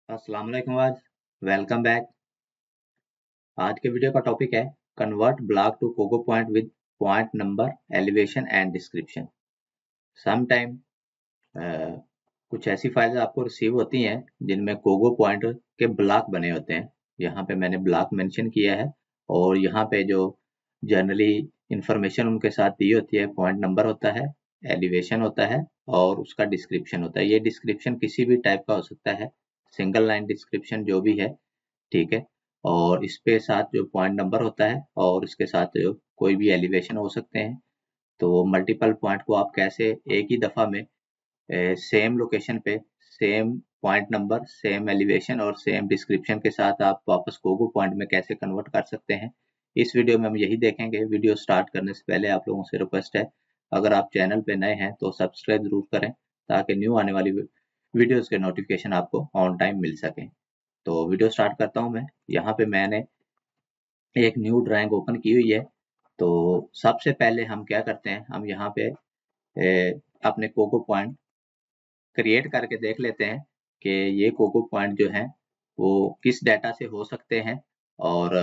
अस्सलाम वालेकुम आज वेलकम बैक। आज के वीडियो का टॉपिक है convert block to COGO point with point number elevation and description. Some time कुछ ऐसी फाइल्स आपको रिसीव होती हैं जिनमें कोको पॉइंट के ब्लॉक बने होते हैं। यहाँ पे मैंने ब्लॉक मेंशन किया है और यहाँ पे जो जनरली इंफॉर्मेशन उनके साथ दी होती है, पॉइंट नंबर होता है, एलिवेशन होता है और उसका डिस्क्रिप्शन होता है। ये डिस्क्रिप्शन किसी भी टाइप का हो सकता है, सिंगल लाइन डिस्क्रिप्शन जो भी है, ठीक है। और इसके साथ जो पॉइंट नंबर होता है और इसके साथ जो कोई भी एलिवेशन हो सकते हैं। तो मल्टीपल पॉइंट को आप कैसे एक ही दफा में सेम लोकेशन पे same point number, same elevation और सेम डिस्क्रिप्शन के साथ आप वापस कोको पॉइंट में कैसे कन्वर्ट कर सकते हैं, इस वीडियो में हम यही देखेंगे। वीडियो स्टार्ट करने से पहले आप लोगों से रिक्वेस्ट है, अगर आप चैनल पे नए हैं तो सब्सक्राइब जरूर करें ताकि न्यू आने वाली वीडियोस के नोटिफिकेशन आपको ऑन टाइम मिल सके। तो वीडियो स्टार्ट करता हूँ मैं। यहाँ पे मैंने एक न्यू ड्राइंग ओपन की हुई है। तो सबसे पहले हम क्या करते हैं, हम यहाँ पे अपने कोको पॉइंट क्रिएट करके देख लेते हैं कि ये कोको पॉइंट जो है वो किस डाटा से हो सकते हैं। और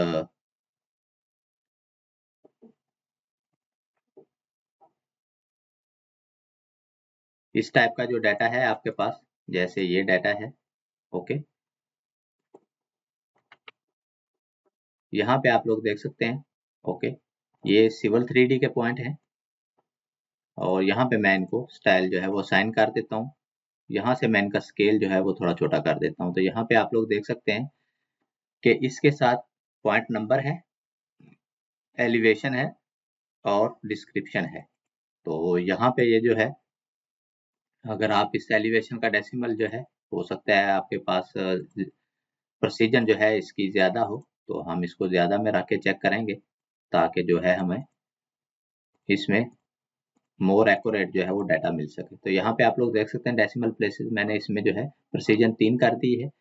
इस टाइप का जो डाटा है आपके पास, जैसे ये डाटा है, ओके। यहाँ पे आप लोग देख सकते हैं, ओके। ये सिविल 3D के पॉइंट हैं और यहाँ पे मैं इनको स्टाइल जो है वो साइन कर देता हूँ। यहाँ से मैं इनका स्केल जो है वो थोड़ा छोटा कर देता हूँ। तो यहाँ पे आप लोग देख सकते हैं कि इसके साथ पॉइंट नंबर है, एलिवेशन है और डिस्क्रिप्शन है। तो यहाँ पे ये जो है, अगर आप इस एलिवेशन का डेसिमल जो है, हो सकता है आपके पास प्रेसिजन जो है इसकी ज़्यादा हो, तो हम इसको ज़्यादा में रख के चेक करेंगे ताकि जो है हमें इसमें मोर एक्यूरेट जो है वो डाटा मिल सके। तो यहाँ पे आप लोग देख सकते हैं डेसिमल प्लेसेस मैंने इसमें जो है प्रेसिजन 3 कर दी है।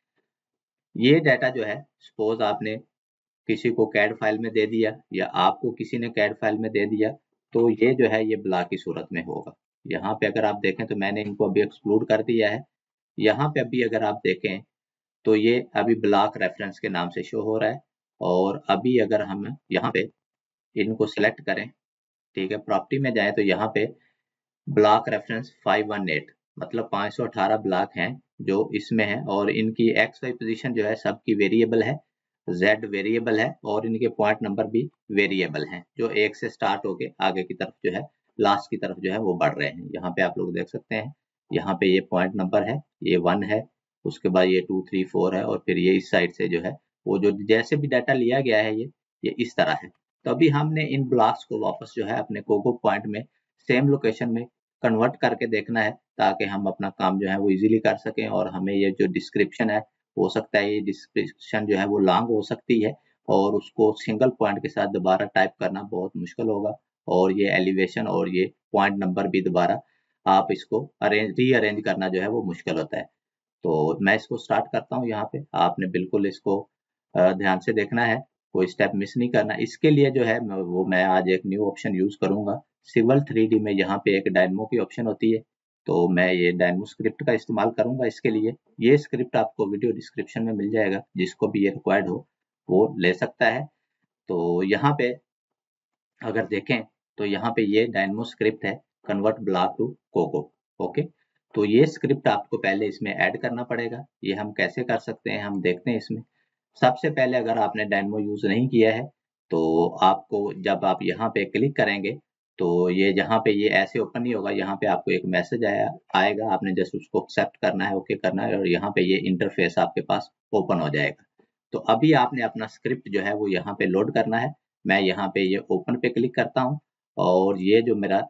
ये डाटा जो है, सपोज आपने किसी को कैड फाइल में दे दिया या आपको किसी ने कैड फाइल में दे दिया, तो ये जो है ये ब्लॉक की सूरत में होगा। यहाँ पे अगर आप देखें तो मैंने इनको अभी एक्सक्लूड कर दिया है। यहाँ पे अभी अगर आप देखें तो ये अभी ब्लॉक रेफरेंस के नाम से शो हो रहा है। और अभी अगर हम यहाँ पे इनको सिलेक्ट करें, ठीक है, प्रॉपर्टी में जाए तो यहाँ पे ब्लॉक रेफरेंस 518 मतलब 518 ब्लॉक हैं जो इसमें है। और इनकी एक्स वाई पोजीशन जो है सबकी वेरिएबल है, जेड वेरिएबल है और इनके पॉइंट नंबर भी वेरिएबल हैं, जो एक से स्टार्ट होके आगे की तरफ जो है, लास्ट की तरफ जो है वो बढ़ रहे हैं। यहाँ पे आप लोग देख सकते हैं, यहाँ पे ये पॉइंट नंबर है, ये 1 है, उसके बाद ये 2 3 4 है और फिर ये इस साइड से जो है वो जो जैसे भी डाटा लिया गया है ये इस तरह है। तो अभी हमने इन ब्लॉक्स को वापस जो है अपने कोको पॉइंट में सेम लोकेशन में कन्वर्ट करके देखना है ताकि हम अपना काम जो है वो इजीली कर सकें। और हमें ये जो डिस्क्रिप्शन है, हो सकता है ये डिस्क्रिप्शन जो है वो लॉन्ग हो सकती है और उसको सिंगल पॉइंट के साथ दोबारा टाइप करना बहुत मुश्किल होगा। और ये एलिवेशन और ये पॉइंट नंबर भी दोबारा आप इसको रीअरेंज करना जो है वो मुश्किल होता है। तो मैं इसको स्टार्ट करता हूँ। यहाँ पे आपने बिल्कुल इसको ध्यान से देखना है, कोई स्टेप मिस नहीं करना। इसके लिए जो है मैं आज एक न्यू ऑप्शन यूज करूंगा सिविल 3D में। यहाँ पे एक डायनमो की ऑप्शन होती है, तो मैं ये डायनमो स्क्रिप्ट का इस्तेमाल करूंगा इसके लिए। ये स्क्रिप्ट आपको वीडियो डिस्क्रिप्शन में मिल जाएगा, जिसको भी ये रिक्वायर्ड हो वो ले सकता है। तो यहाँ पे अगर देखें तो यहाँ पे ये डायनमो स्क्रिप्ट है, convert block to COGO, okay. तो ये स्क्रिप्ट आपको पहले इसमें ऐड करना पड़ेगा। ये हम कैसे कर सकते हैं, हम देखते हैं इसमें। सबसे पहले अगर आपने डायनमो यूज नहीं किया है तो आपको जब आप यहाँ पे क्लिक करेंगे तो ये जहाँ पे ये ऐसे ओपन नहीं होगा, यहाँ पे आपको एक मैसेज आएगा, आपने जस्ट उसको एक्सेप्ट करना है, ओके करना है और यहाँ पे ये इंटरफेस आपके पास ओपन हो जाएगा। तो अभी आपने अपना स्क्रिप्ट जो है वो यहाँ पे लोड करना है। मैं यहाँ पे ये ओपन पे क्लिक करता हूँ और ये जो मेरा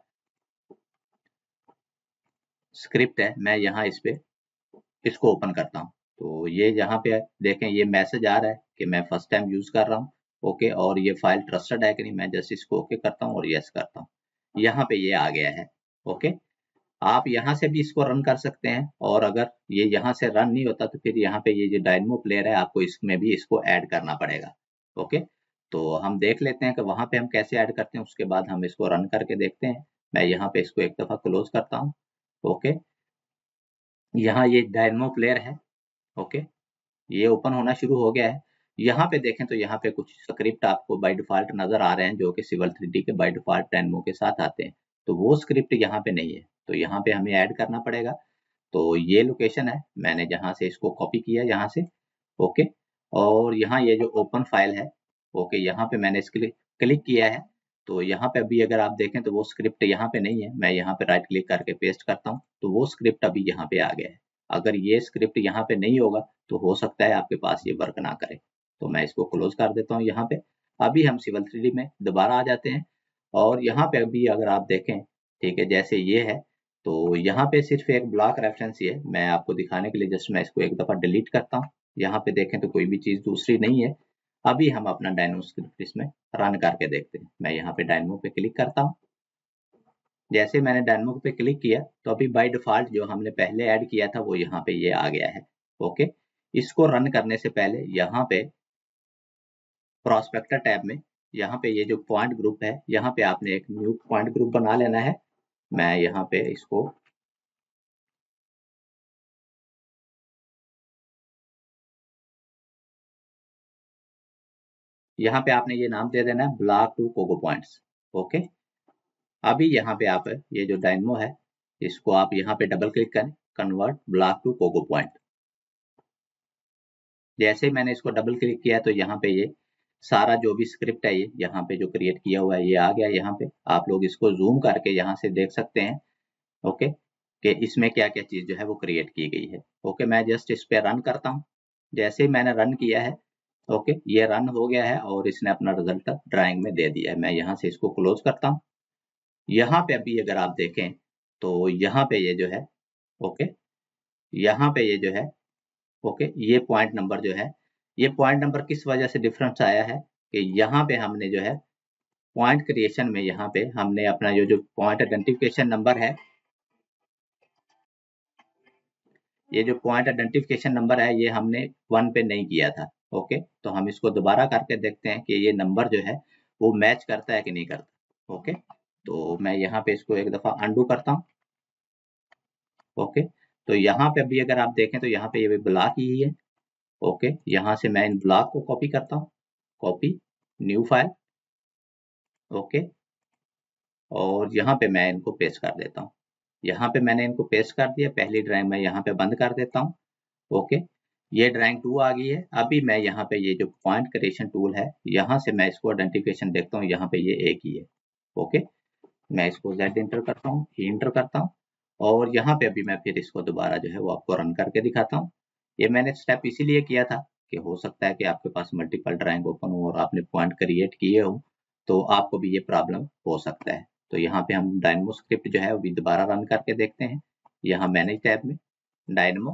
स्क्रिप्ट है मैं यहाँ इस पे इसको ओपन करता हूँ। तो ये यहाँ पे देखें ये मैसेज आ रहा है कि मैं फर्स्ट टाइम यूज कर रहा हूँ, ओके। और ये फाइल ट्रस्टेड है कि नहीं, मैं जस्ट इसको ओके करता हूँ और यस करता हूँ। यहाँ पे ये आ गया है, ओके। आप यहाँ से भी इसको रन कर सकते हैं और अगर ये यहाँ से रन नहीं होता तो फिर यहाँ पे ये जो डायनमो प्लेयर है आपको इसमें भी इसको ऐड करना पड़ेगा, ओके। तो हम देख लेते हैं कि वहां पे हम कैसे ऐड करते हैं, उसके बाद हम इसको रन करके देखते हैं। मैं यहाँ पे इसको एक दफा क्लोज करता हूँ, ओके। यहाँ ये डायनमो प्लेयर है, ओके। ये ओपन होना शुरू हो गया है। यहाँ पे देखें तो यहाँ पे कुछ स्क्रिप्ट आपको बाय डिफॉल्ट नजर आ रहे हैं जो कि सिविल 3D के बाय डिफॉल्ट डायनेमो के साथ आते हैं। तो वो स्क्रिप्ट यहाँ पे नहीं है, तो यहाँ पे हमें ऐड करना पड़ेगा। तो ये लोकेशन है, मैंने जहाँ से इसको कॉपी किया यहाँ से, ओके। और यहाँ ये जो ओपन फाइल है, ओके, यहाँ पे मैंने इसके लिए क्लिक किया है। तो यहाँ पे अभी अगर आप देखें तो वो स्क्रिप्ट यहाँ पे नहीं है। मैं यहाँ पे राइट क्लिक करके पेस्ट करता हूँ तो वो स्क्रिप्ट अभी यहाँ पे आ गया है। अगर ये स्क्रिप्ट यहाँ पे नहीं होगा तो हो सकता है आपके पास ये वर्क ना करे। तो मैं इसको क्लोज कर देता हूँ यहाँ पे। अभी हम सिविल 3D में दोबारा आ जाते हैं और यहाँ पे अभी अगर आप देखें, ठीक है, जैसे ये है तो यहाँ पे सिर्फ एक ब्लॉक रेफरेंस ही है। मैं आपको दिखाने के लिए जस्ट मैं इसको एक दफा डिलीट करता हूँ। यहाँ पे देखें तो कोई भी चीज दूसरी नहीं है। अभी हम अपना डायनो स्क्रिप्ट इसमें रन करके देखते हैं। मैं यहाँ पे डायनो पे क्लिक करता हूँ। जैसे मैंने डायनो पे क्लिक किया तो अभी बाय डिफॉल्ट जो हमने पहले ऐड किया था वो यहाँ पे ये आ गया है, ओके। इसको रन करने से पहले यहाँ पे प्रोस्पेक्टर टैब में यहाँ पे ये जो पॉइंट ग्रुप है, यहाँ पे आपने एक न्यू पॉइंट ग्रुप बना लेना है। मैं यहाँ पे इसको यहाँ पे आपने ये नाम दे देना है block to COGO points, okay. अभी यहाँ पे आप ये जो डायनमो है इसको आप यहाँ पे डबल क्लिक करें, convert block to COGO point. जैसे ही मैंने इसको डबल क्लिक किया तो यहाँ पे ये सारा जो भी स्क्रिप्ट है ये यहाँ पे जो क्रिएट किया हुआ है ये आ गया। यहाँ पे आप लोग इसको जूम करके यहाँ से देख सकते हैं, ओके, कि इसमें क्या क्या चीज जो है वो क्रिएट की गई है। ओके, मैं जस्ट इस पे रन करता हूँ। जैसे ही मैंने रन किया है, ओके, ये रन हो गया है और इसने अपना रिजल्ट ड्राइंग में दे दिया है। मैं यहाँ से इसको क्लोज करता हूँ। यहाँ पे अभी अगर आप देखें तो यहाँ पे ये जो है, ओके, यहाँ पे ये जो है, ओके, ये पॉइंट नंबर जो है, ये पॉइंट नंबर किस वजह से डिफरेंस आया है कि यहाँ पे हमने जो है पॉइंट क्रिएशन में यहाँ पे हमने अपना जो पॉइंट आइडेंटिफिकेशन नंबर है, ये जो पॉइंट आइडेंटिफिकेशन नंबर है ये हमने 1 पे नहीं किया था, ओके। तो हम इसको दोबारा करके देखते हैं कि ये नंबर जो है वो मैच करता है कि नहीं करता, ओके। तो मैं यहाँ पे इसको एक दफा अंडू करता हूँ, ओके। तो यहाँ पे अभी अगर आप देखें तो यहाँ पे ये ब्लॉक ही है, ओके। यहाँ से मैं इन ब्लॉक को कॉपी करता हूँ, कॉपी न्यू फाइल, ओके। और यहाँ पे मैं इनको पेस्ट कर देता हूँ। यहाँ पे मैंने इनको पेस्ट कर दिया। पहली ड्राइंग मैं यहाँ पे बंद कर देता हूँ, ओके। ये ड्राइंग 2 आ गई है। अभी मैं यहाँ पे ये जो पॉइंट क्रिएशन टूल है यहाँ से मैं इसको आइडेंटिफिकेशन देखता हूँ, यहाँ पे ये एक ही है, ओके। मैं इसको Z इंटर करता हूँ, E इंटर करता हूँ और यहाँ पे अभी मैं फिर इसको दोबारा जो है वो आपको रन करके दिखाता हूँ। ये मैंने स्टेप इसीलिए किया था कि हो सकता है कि आपके पास मल्टीपल ड्राइंग ओपन हो और आपने पॉइंट क्रिएट किए हो तो आपको भी ये प्रॉब्लम हो सकता है। तो यहाँ पे हम डायनेमो स्क्रिप्ट जो है वो भी दोबारा रन करके देखते हैं। यहाँ मैनेज टैब में डायनेमो,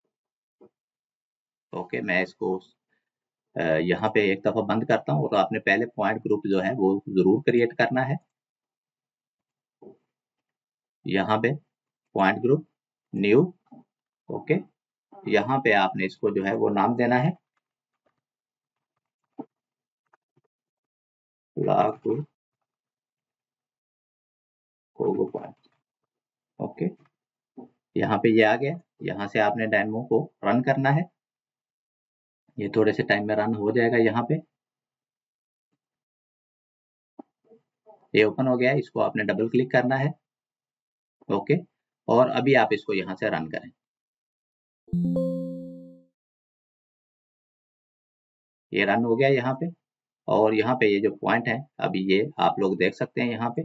ओके, मैं इसको यहाँ पे एक दफा बंद करता हूँ और आपने पहले पॉइंट ग्रुप जो है वो जरूर क्रिएट करना है। यहाँ पे पॉइंट ग्रुप न्यू, ओके। यहाँ पे आपने इसको जो है वो नाम देना है कोगो पॉइंट, ओके। यहाँ पे ये आ गया। यहाँ से आपने डायनेमो को रन करना है। ये थोड़े से टाइम में रन हो जाएगा। यहाँ पे ये ओपन हो गया है, इसको आपने डबल क्लिक करना है, ओके। और अभी आप इसको यहाँ से रन करें। ये रन हो गया यहाँ पे और यहाँ पे ये जो पॉइंट है अभी ये आप लोग देख सकते हैं। यहाँ पे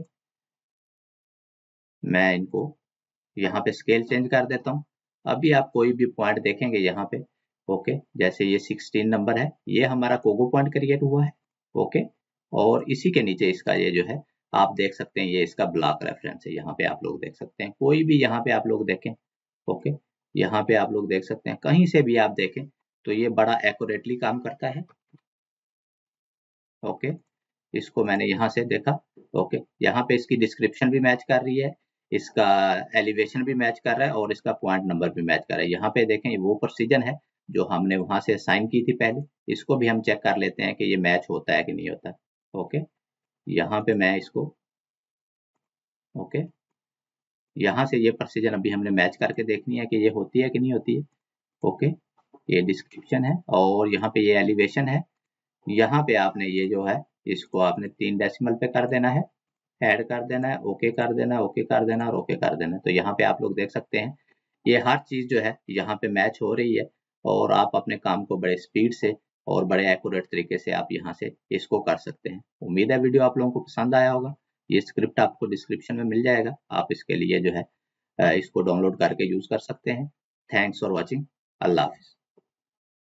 मैं इनको यहाँ पे स्केल चेंज कर देता हूँ। अभी आप कोई भी पॉइंट देखेंगे यहाँ पे, ओके, जैसे ये 16 नंबर है, ये हमारा कोगो पॉइंट क्रिएट हुआ है, ओके। और इसी के नीचे इसका ये जो है आप देख सकते हैं, ये इसका ब्लॉक रेफरेंस है। यहाँ पे आप लोग देख सकते हैं, कोई भी यहाँ पे आप लोग देखें, ओके, यहाँ पे आप लोग देख सकते हैं, कहीं से भी आप देखें तो ये बड़ा एक्यूरेटली काम करता है, ओके। इसको मैंने यहाँ से देखा, ओके। यहाँ पे इसकी डिस्क्रिप्शन भी मैच कर रही है, इसका एलिवेशन भी मैच कर रहा है और इसका पॉइंट नंबर भी मैच कर रहा है। यहाँ पे देखें वो प्रोसीजन है जो हमने वहां से साइन की थी पहले, इसको भी हम चेक कर लेते हैं कि ये मैच होता है कि नहीं होता, ओके। यहाँ पे मैं इसको, ओके, यहाँ से ये प्रोसीजन अभी हमने मैच करके देखनी है कि ये होती है कि नहीं होती है, ओके। ये डिस्क्रिप्शन है और यहाँ पे ये एलिवेशन है। यहाँ पे आपने ये जो है इसको आपने 3 डेसिमल पे कर देना है, ऐड कर देना है, ओके कर देना है, ओके कर देना और ओके कर देना है। तो यहाँ पे आप लोग देख सकते हैं ये हर चीज जो है यहाँ पे मैच हो रही है और आप अपने काम को बड़े स्पीड से और बड़े एक्यूरेट तरीके से आप यहाँ से इसको कर सकते हैं। उम्मीद है वीडियो आप लोगों को पसंद आया होगा। ये स्क्रिप्ट आपको डिस्क्रिप्शन में मिल जाएगा, आप इसके लिए जो है इसको डाउनलोड करके यूज कर सकते हैं। Thanks for watching. अल्लाह हाफिज।